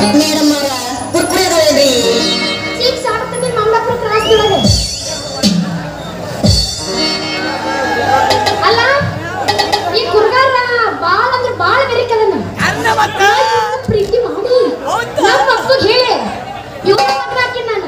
Madam ಅವರ ಕುರ್ಕುರೆ ಅದಾವೇನ್ರಿ? Cheek ಸಾಡ್ತದೆ Mallapura cross ಒಳಗೆ. ಅಲ್ಲ ಈ ಕುರ್ಗಾರ ಬಾಳ ಅಂದ್ರೆ ಬಾಳ ಬೆರಿಕದನ. ಪ್ರೀತಿ ಮಾಡಿ ನಮ್ಮ ಅಪ್ಪಗೆ ಹೇಳಿ ಇವ್ರ ಮಕ್ಕಳು ಹಾಕಿ ನಾನು.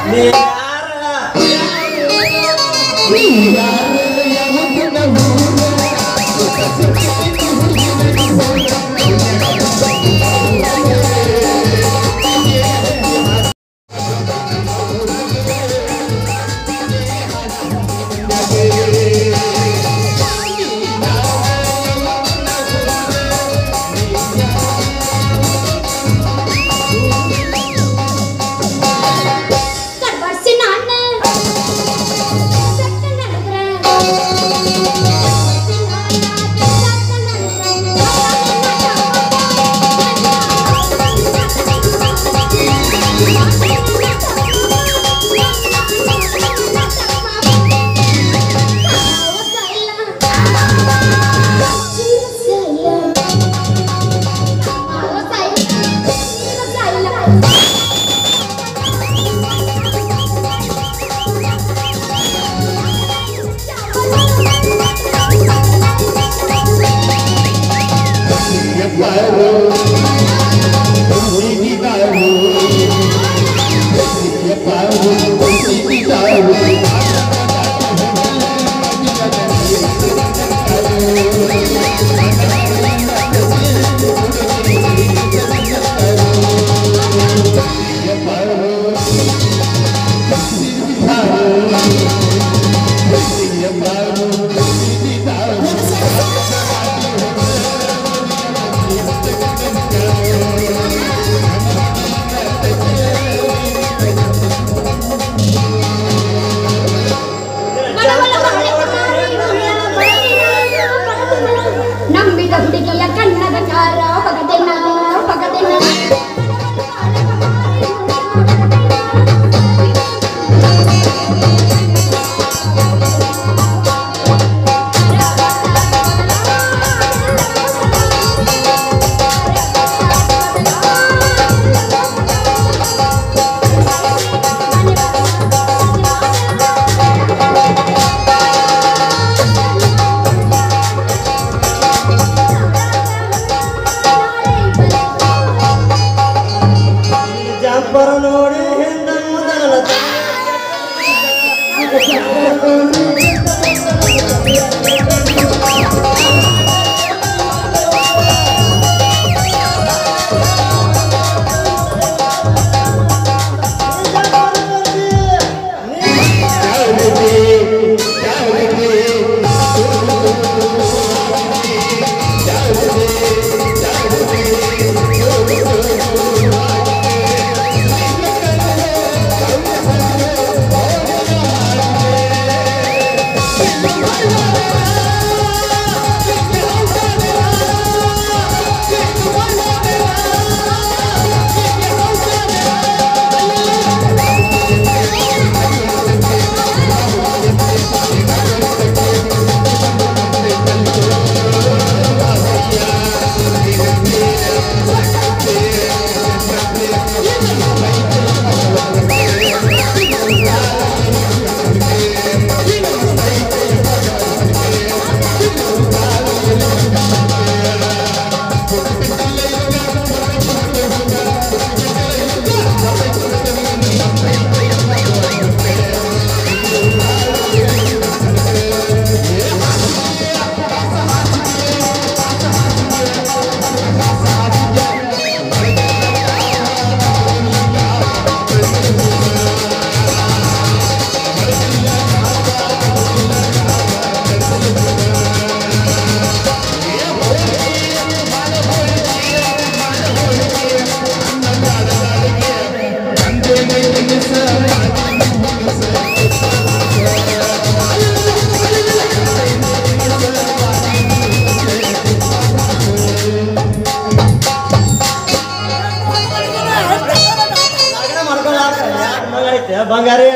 ಬಂಗಾರಿ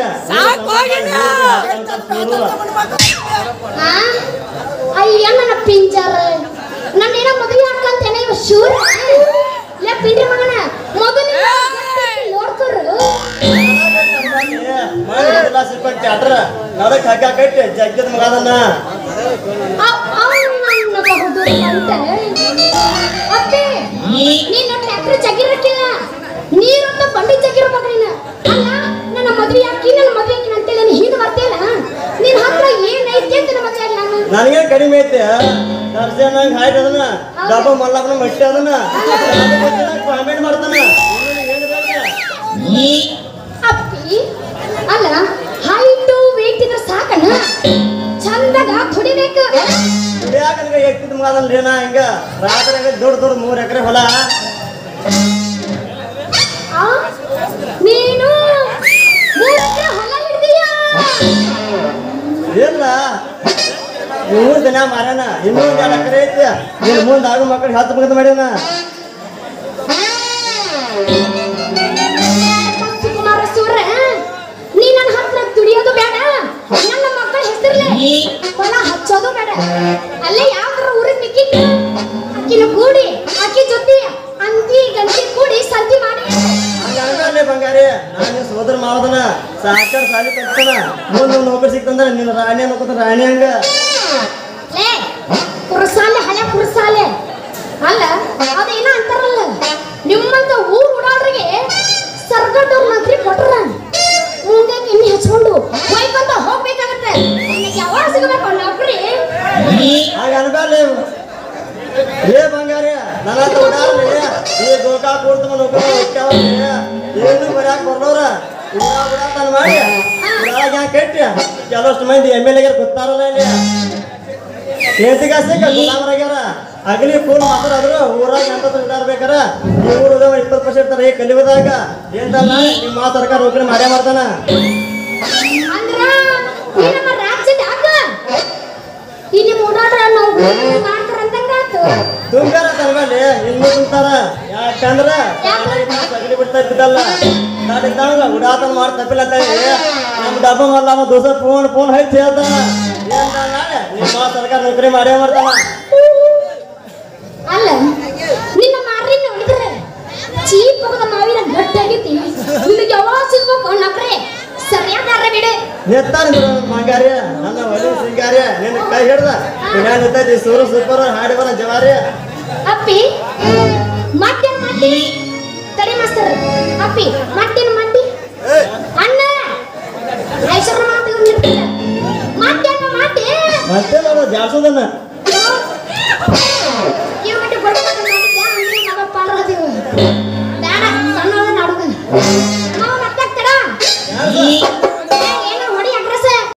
ಅಯ್ಯ ನನ್ನ ಪಿಂಜರ್ ನನ್ನ ಮದುವೆ ಹಾಕಂತೇನೆ ಶೂರ ಪಿಂಡ್ರಿ ಮಗನ ಮೊದಲು ನಡಕ್ ಹಾಕ ಕಟ್ಟಿ ಜಗ್ಗದ ಮಗದನ್ನ ಅಪ್ಪೆ ನೀನು ಟ್ರ್ಯಾಕ್ಟರ್ ಜಗ್ಗಿರಕ್ಕಿಲ್ಲ ನೀರೊಂದು ಬಂಡಿ ಜಗ್ಗಿರ್ಬೇಕು ನೀನು ಅಲ್ಲ ನನ್ನ ಮದ್ವೆ ಹಾಕಿ ಅಂತೇಳಿ ನೀನು ಹಿಂದೆ ಬರ್ತೀಯಲ್ಲ ನಿನ್ನ ಹತ್ರ ಏನೈತಿ ಅಂತ ನಮ್ಮ ಮದ್ವೆ ನಾನು ನನಗೆ ಕಡಿಮೆ ಐತೆ ದರ್ಶನ ನಂಗೆ ಹಾಯ್ಟ್ ಅದನ್ನ ಡಬ್ಬ ಮಲ್ಲಪ್ಪನ ಮಟ್ಟಿ ಅದನ್ನ ಕಾಮೆಂಟ್ ಮಾಡ್ತಾನ ಅಪ್ಪಿ ಅಲ್ಲ ಹೈಟು ವೇಟ್ ಇದ್ರೆ ಸಾಕಣ್ಣ ಚಂದಾಗ ತುಡಿಬೇಕು ಯಾಕಂದ್ರೆ ಎಕ್ಕಿದ ಮಗದನ್ರಿ ನಾ ಹಿಂಗ ರಾತ್ರಿ ದೊಡ್ಡ 3 ಎಕರೆ ಹೊಲ ನೀನು 3 ಎಕರೆ ಹೊಲ ಹಿಡ್ದೀಯಾ ಇಲ್ಲ 3 ದಿನ ಮಾರ್ಯಾನ ಇನ್ನೂ 2 ಎಕರೆ ಐತಿ ನೀನು ಮುಂದೆ ಆಗೋ ಮಕ್ಕಳಿಗೆ 10 ಮಗದ ಮಾಡ್ಯಾನ ಕುಮಾರಸೂರ ನೀ ನನ್ನ ಹತ್ರ ದುಡಿಯೋದು ಬೇಡ ನನ್ನ ಮಕ್ಕಳ ಹೆಸರಲ್ಲೇ ಹೊಲ ಹಚ್ಚೋದು ಬೇಡ ಅಲ್ಲೇ ಯಾವ್ದಾರ ಊರಿನ ಮಿಕ್ಕಿಟ್ಟು ಅಕ್ಕಿನ ಕೂಡಿ ಅಕ್ಕಿ ಜೊತೆ ಅಂತಿ ಗಂಟಿ ಕೂಡಿ ಸಂತಿ ಮಾಡಿ ಹಂಗಂಗಲ್ಲೇ ಬಂಗಾರಿ ನಾನು ಸೋದರ ಮಾಡೋದನ ಸಾಕಾರ ಸಾಲಿ ಕಟ್ತಾನ ಮುಂದೆ ನೌಕರಿ ಸಿಕ್ತಂದ್ರ ನೀನು ರಾಣಿ ಅನ್ಕೋತ ರಾಣಿ ಹಂಗ ಲೇ ಕುರ್ಸಾಲೆ ಹಳೆ ಕುರ್ಸಾಲೆ ಅಲ್ಲ ಅದೇನ ಅಂತಾರಲ್ಲ ನಿಮ್ಮಂತ ಊರ್ ಓಡಾಡ್ರಿಗೆ ಸರ್ಕಾರದವ್ರ ಮಂತ್ರಿ ಕೊಟ್ರ ಮುಂದೆ ಎಣ್ಣೆ ಹಚ್ಕೊಂಡು ಹೋಯ್ಕೊಂತ ಹೋಗ್ಬೇಕಾಗತ್ತೆ ನನಗೆ ಯಾವಾಗ ಸಿಗಬೇಕು ನೌಕರಿ ಹಾಗ ಅನ್ಬಾರ್ಲಿ ಏ ಬಂಗಾರಿ ನನ್ನ ಹತ್ರ ಓಡಾಡ್ರಿ ಈ ಗೋಕಾ ಕೊಡ್ತಮ್ಮ ನೌಕರಿ ಏನು ಬರ್ಯಾಕ ಬರ್ಲವ್ರ ಉಡಾತನ ಮಾಡಿ ಉಡಾಗ ಕಟ್ಟಿ ಕೆಲವಷ್ಟು ಮಂದಿ MLA ಗೊತ್ತಾರಲ್ಲ ಇಲ್ಲಿ ಕೇತಿಗಾಸೆ ಗುಲಾಮರಾಗ್ಯಾರ ಅಗಲಿ ಫೋನ್ ಮಾತಾಡಿದ್ರು ಊರಾಗ ಅಂತ ಇದಾರ್ಬೇಕಾರ ಈ ಊರು 20% ಇರ್ತಾರ ಈ ಕಲಿಯೋದಾಗ ಏನ್ದಲ್ಲ ನಿಮ್ಮ ಸರ್ಕಾರ ನೌಕರಿ ಮಾಡೇ ಮಾಡ್ತಾನ ಅಂದ್ರ ಈ ನಮ್ಮ ರಾಜ್ಯದಾಗ ಇಲ್ಲಿ ಓಡಾಡ್ರ ನಾವು ಮಾಡ್ತಾರ ಅಂದಂಗಾತು ತುಂಬ್ಯಾರ ತರಬಲ್ಲಿ ಇನ್ನೂ ತುಂಬ್ತಾರ ಯಾಕಂದ್ರ ಅಗಲಿ ಬಿಡ್ತಾ ಇದ್ದಲ್ಲ ನಾಡಿದ್ದಾಗ ಉಡಾತನ ಮಾಡಿ ತಪ್ಪಿಲ್ಲ ಅಂತ ಹೇಳಿ ನಮ್ಮ ಡಬ್ಬ ಮಲ್ಲ ದೋಸ ಫೋನ್ ಹೈತ್ ಹೇಳ್ತಾನ ನಿಮ್ಮ ಸರ್ಕಾರ ನೌಕರಿ ಮಾಡೇ ಮಾಡ್ತಾನ ಅಲ್ಲ ನಿನ್ನ ಮಾರಿನ ನೋಡಿದ್ರೆ ಚೀಪ್ ಹೋಗದ ಮಾವಿನ ಗಟ್ಟಿಯಾಗಿತಿ ನಿನಗೆ ಯಾವಾಗ ಸಿಗ್ಬೇಕು ನಕ್ರೆ ಸರಿಯಾದ ಬಿಡೆ ನೆತ್ತಾರ ಮಂಗಾರಿ ನನ್ನ ಒಲಿ ಸಿಂಗಾರಿ ನಿನ್ನ ಕೈ ಹಿಡ್ದ ನಿಂತೈತಿ ಸೂರು ಸೂಪರ್ ಹಾಡಿ ಬರ ಜವಾರಿ ಅಪ್ಪಿ ಮಟ್ಟೇನು ಮಟ್ಟಿ ತಡಿ ಮಾಸ್ತರ್ ಅಪ್ಪಿ ಮಟ್ಟೇನು ಮಟ್ಟಿ ಅಣ್ಣ ಐಶ್ವರ್ಯ ಮಾತು ಮಟ್ಟೇನು ಮಟ್ಟಿ ಮತ್ತೆ ನೋಡು ಜಾಡ್ಸೋದನ್ನ ಇವ್ ಮಟ್ಟಿ ಬಡಕ ಮಾಡಿದ್ದೆ ಹಂಗೆ ಮಗ ಪಾಡ್ರಾದಿವ ಬೇಡ ಸಣ್ಣದ ನಾಡುಗ ನಾವು ಮತ್ತೆ ತಡ